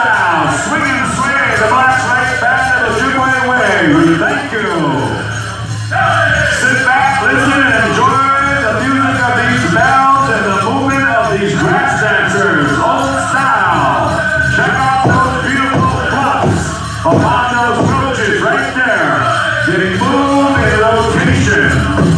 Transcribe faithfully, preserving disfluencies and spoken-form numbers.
style, swing and sway, the Black Slate Band of the Ojibwe Way. We thank you. Sit back, listen, and enjoy the music of these bells and the movement of these grass dancers. Old style. Check out those beautiful fluffs upon those roaches right there. They move in rotation.